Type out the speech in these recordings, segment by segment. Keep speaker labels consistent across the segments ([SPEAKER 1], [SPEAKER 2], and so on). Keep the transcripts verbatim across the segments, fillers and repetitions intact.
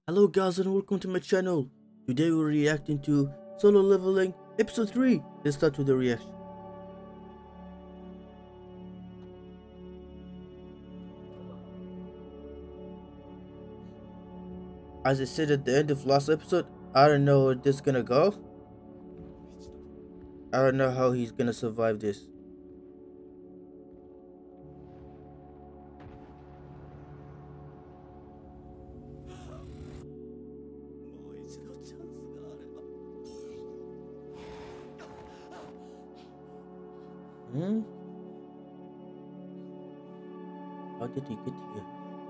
[SPEAKER 1] Hello guys and welcome to my channel. Today we're reacting to Solo Leveling episode three. Let's start with the reaction. As I said at the end of last episode, I don't know where this is gonna go. I don't know how he's gonna survive this. Hmm? How did he get here?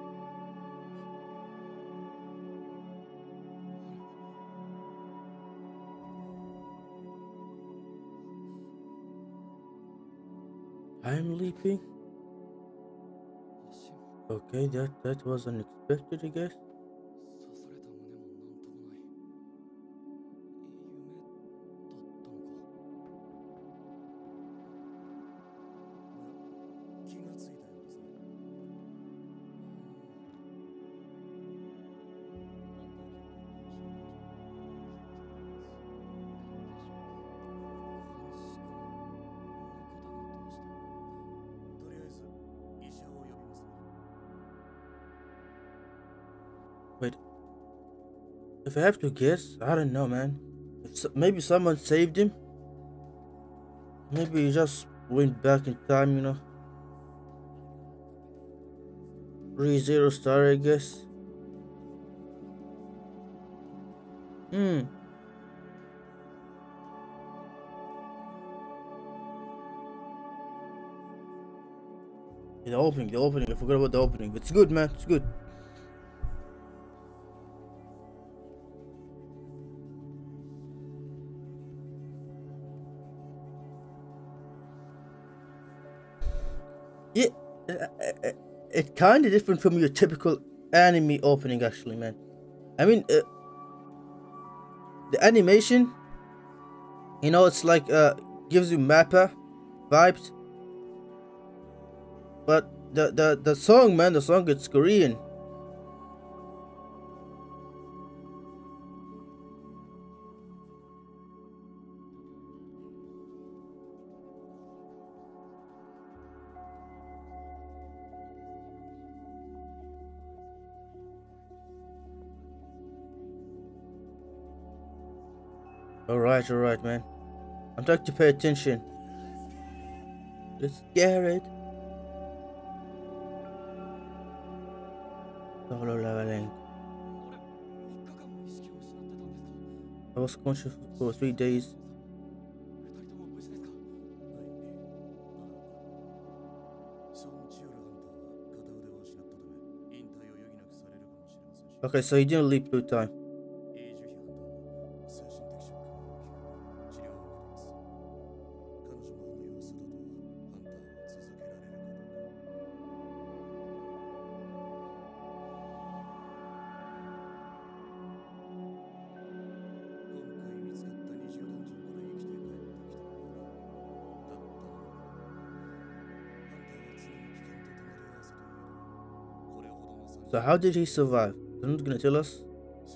[SPEAKER 1] Time leaping? Okay, that that was unexpected, I guess. Wait, if I have to guess, I don't know, man. If so, maybe someone saved him. Maybe he just went back in time, you know. Re zero star, I guess. Hmm. The opening, the opening. I forgot about the opening. It's good, man. It's good. Yeah, uh, uh, uh, it's kind of different from your typical anime opening, actually, man. I mean, uh, the animation, you know, it's like uh gives you Mappa vibes, but the the the song, man, the song it's Korean. All right, all right, man. I'm trying to pay attention. Let's get it. Solo leveling. I was conscious for three days. Okay, so he didn't leap through time. So how did he survive? They're not gonna tell us.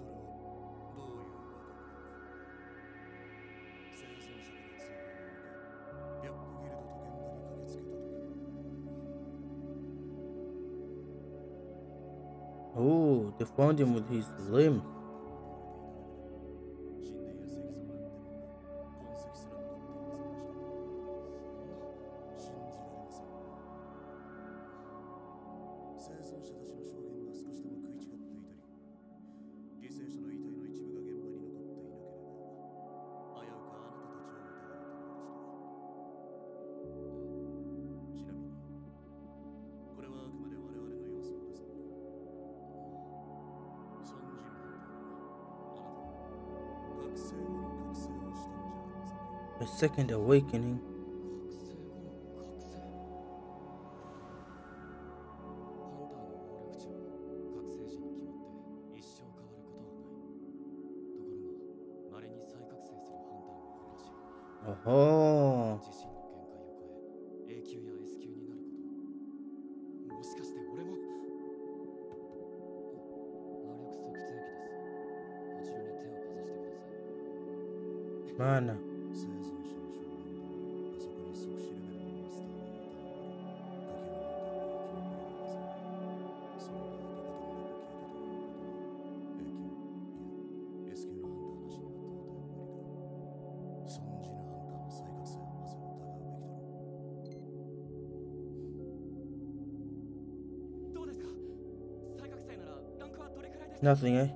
[SPEAKER 1] Oh, they found him with his limb. A second awakening. Oh, Mana. Nothing, eh?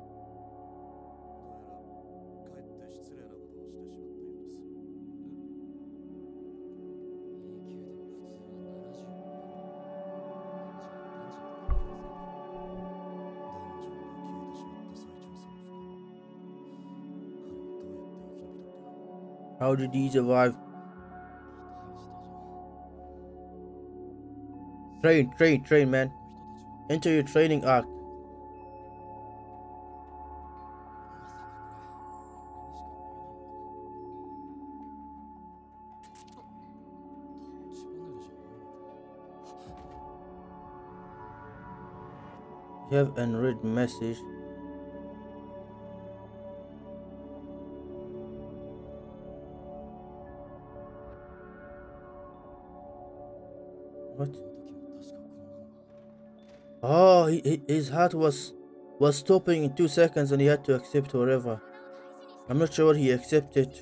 [SPEAKER 1] How did he survive? Train, train, train, man. Enter your training arc. You have unread message. What? Oh, he, he- his heart was was stopping in two seconds, and he had to accept whatever. I'm not sure what he accepted.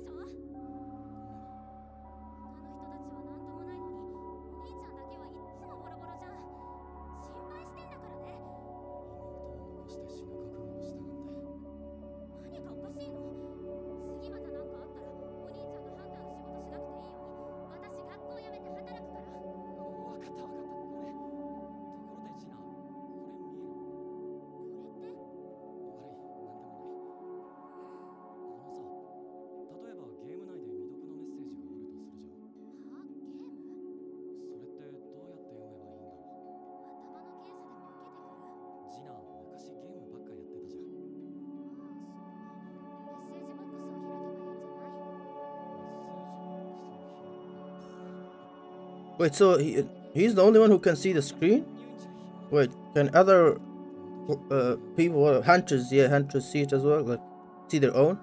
[SPEAKER 1] Wait, so he, he's the only one who can see the screen? Wait, can other uh, people, uh, hunters, yeah, hunters see it as well? Like, see their own?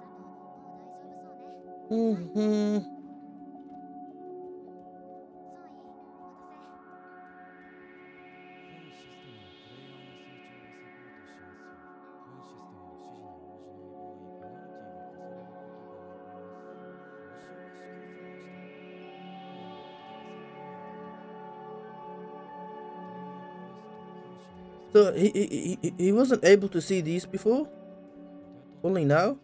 [SPEAKER 1] Mm-hmm. So he, he, he, he wasn't able to see these before? Only now?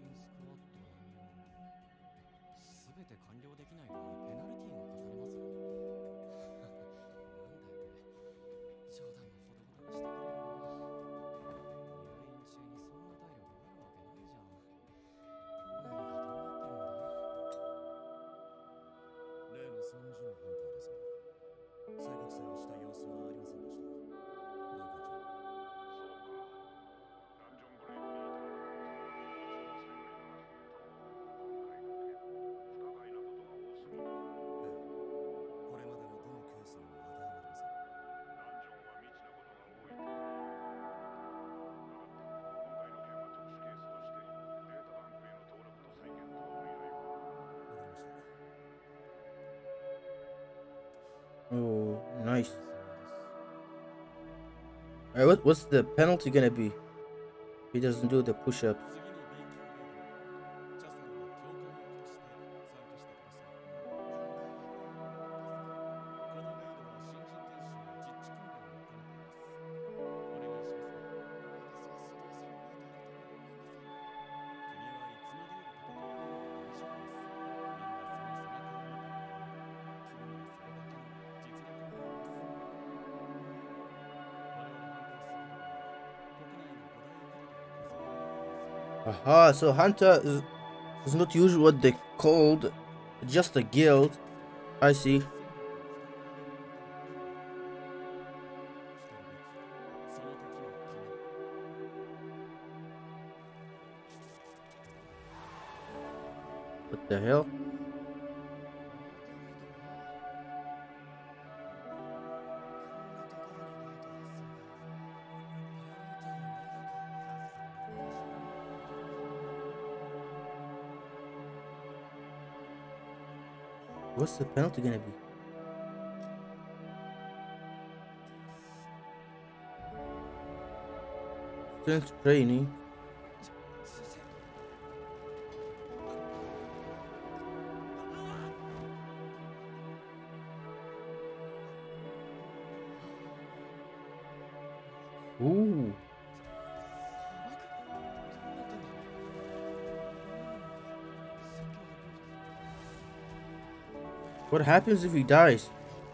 [SPEAKER 1] Oh, nice. Alright, what, what's the penalty gonna be? He doesn't do the push-ups. Aha, so Hunter is, is not usually what they called just a guild. I see. What the hell? What's the penalty gonna be? Strength training. Ooh. What happens if he dies?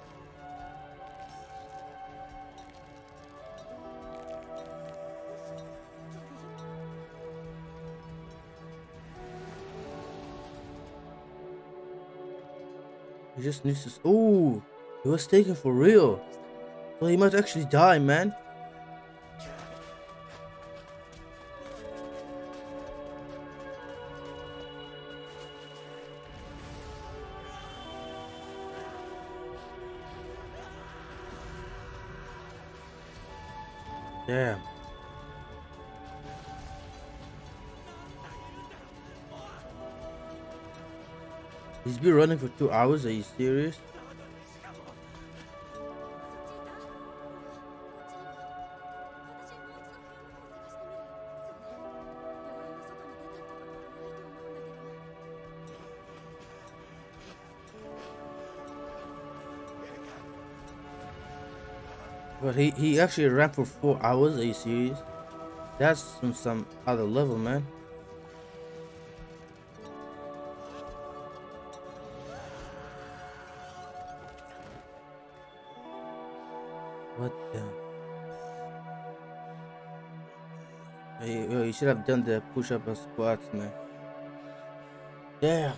[SPEAKER 1] He just needs to. Ooh, he was taken for real. So he might actually die, man. Damn. He's been running for two hours. Are you serious? But he, he actually ran for four hours. Are you serious? That's some, some other level, man. What the? Hey, yo, you should have done the push-up and squats, man. Damn.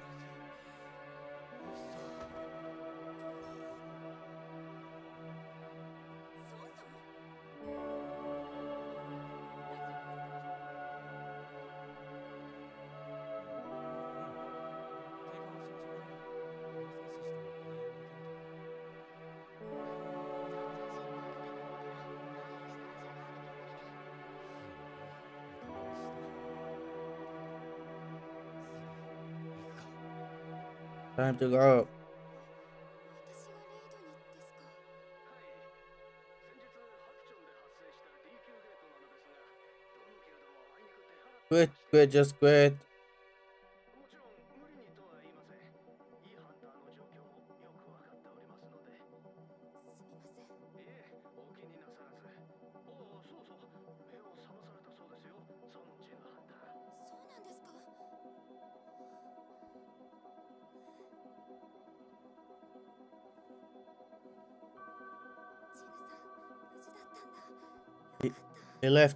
[SPEAKER 1] Time to go. Quit, quit, just quit. He, he left.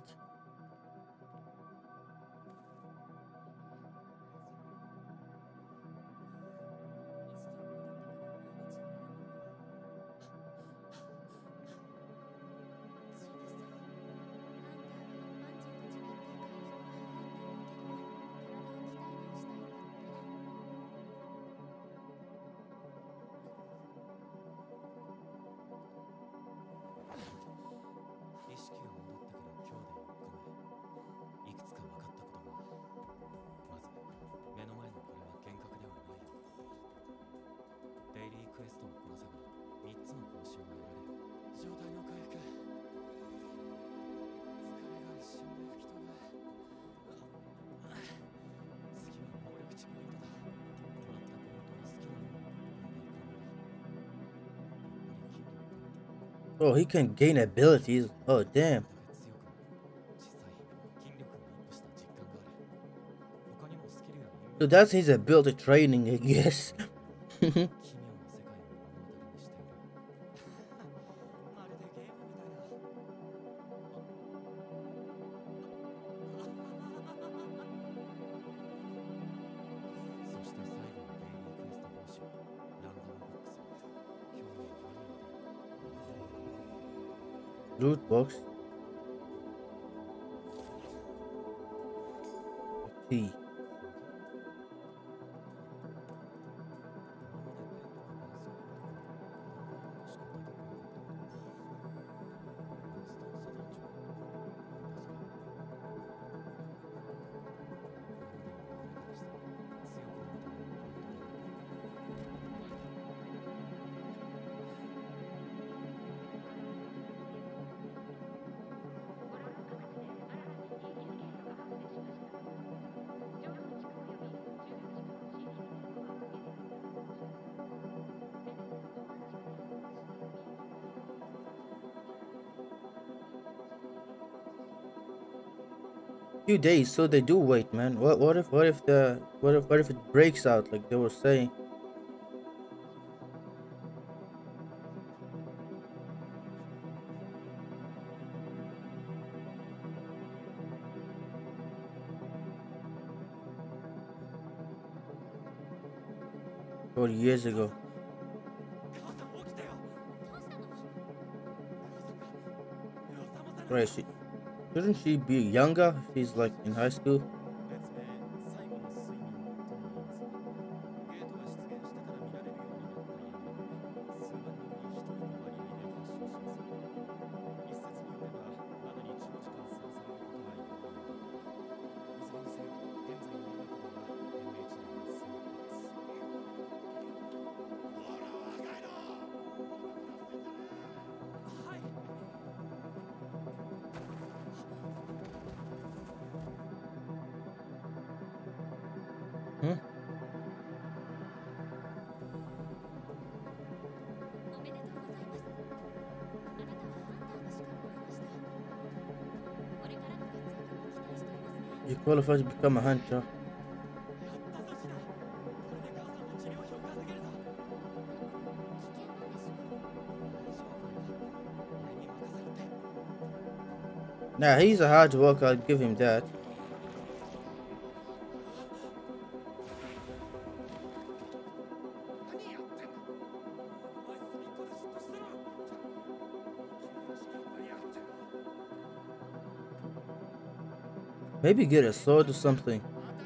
[SPEAKER 1] Oh, he can gain abilities. Oh, damn. So that's his ability training, I guess. Loot box. Key. Few days, so they do wait, man. What what if what if the what if what if it breaks out like they were saying? Forty years ago. Right, she shouldn't she be younger? She's like in high school. Hmm? You qualified to become a hunter. Nah, he's a hard worker, I'll give him that. Maybe get a sword or something.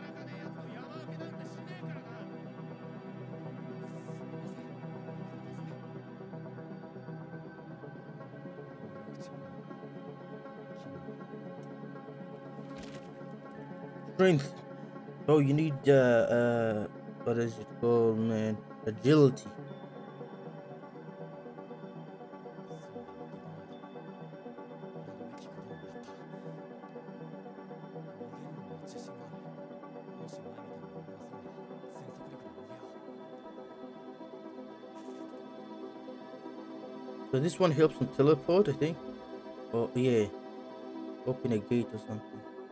[SPEAKER 1] Strength. Oh, you need uh, uh, what is it called, man? Agility. So this one helps him teleport, I think. Oh yeah, open a gate or something.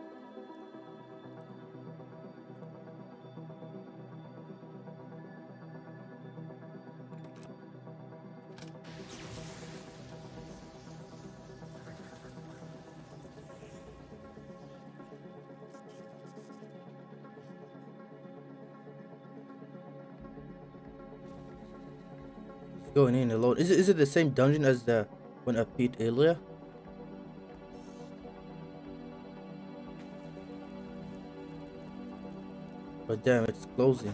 [SPEAKER 1] Going in alone. Is it is it the same dungeon as the one I beat earlier? But damn, it's closing.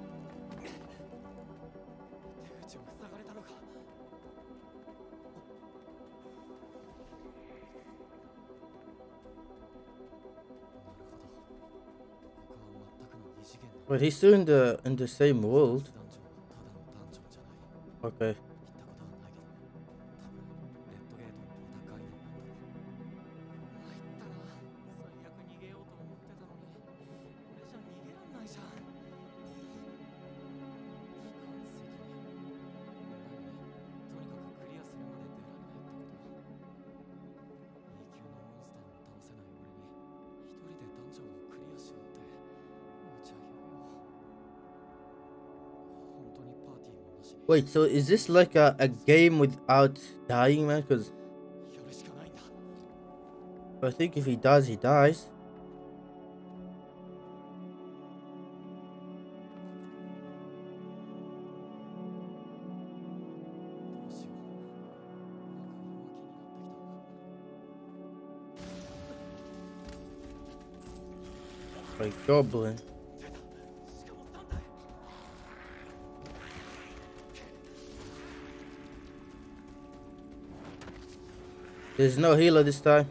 [SPEAKER 1] But he's still in the in the same world. Okay. Wait, so is this like a, a game without dying, man? Because I think if he dies, he dies. Like goblin. There's no healer this time.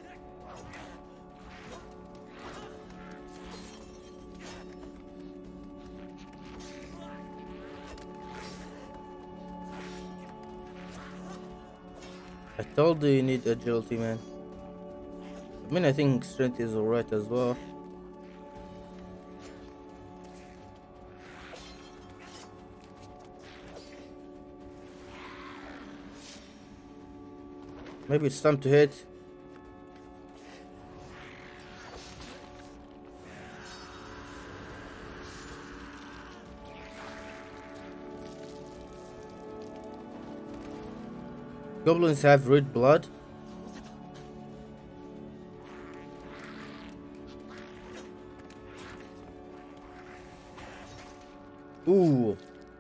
[SPEAKER 1] I told you you need agility, man. I mean, I think strength is alright as well. Maybe it's time to hit. goblins have red blood? Ooh.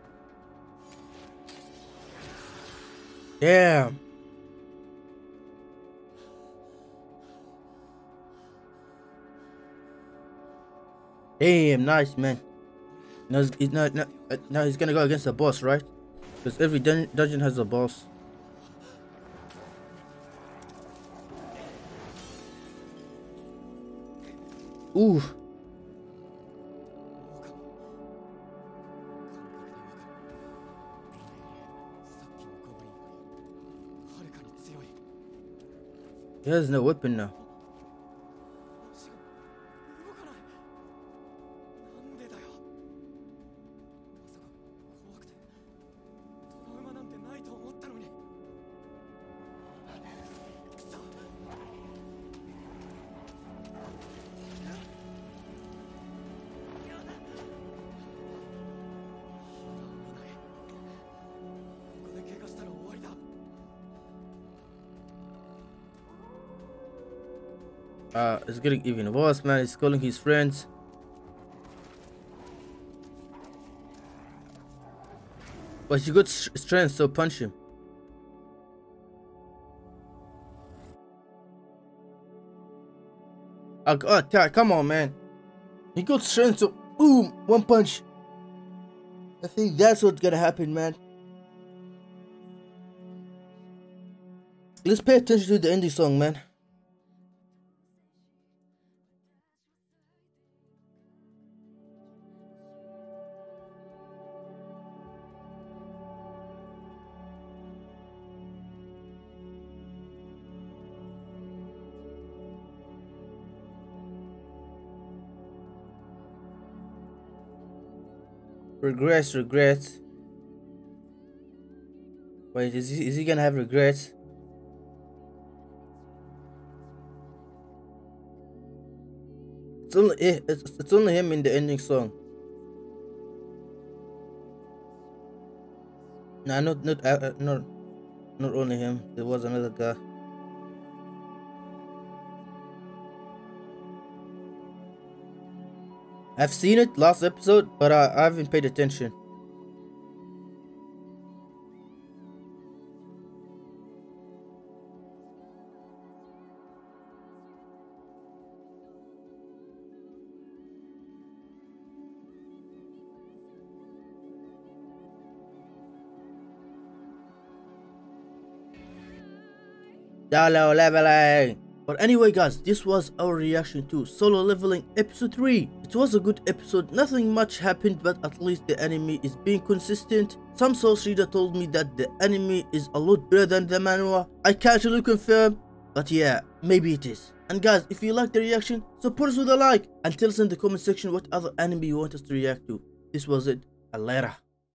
[SPEAKER 1] Damn. Damn, nice, man. Now he's, he's not, not, uh, now he's gonna go against the boss, right? Because every dun dungeon has a boss. Ooh. He has no weapon now. Uh, it's getting even worse, man. He's calling his friends. But you got strength, so punch him. Oh, God, come on, man. He got strength, so boom, one punch. I think that's what's gonna happen, man. Let's pay attention to the ending song, man. Regrets, regrets. Wait, is he, is he gonna have regrets? It's only it's, it's only him in the ending song. Nah, not not uh, not not only him. There was another guy. I've seen it last episode, but I, I haven't paid attention. Solo leveling. But anyway, guys, this was our reaction to Solo Leveling episode three. It was a good episode. Nothing much happened, but at least the anime is being consistent. Some source reader told me that the anime is a lot better than the manhwa. I can't really confirm, but yeah, maybe it is. And guys, if you like the reaction, support us with a like and tell us in the comment section what other anime you want us to react to. This was it. Alera.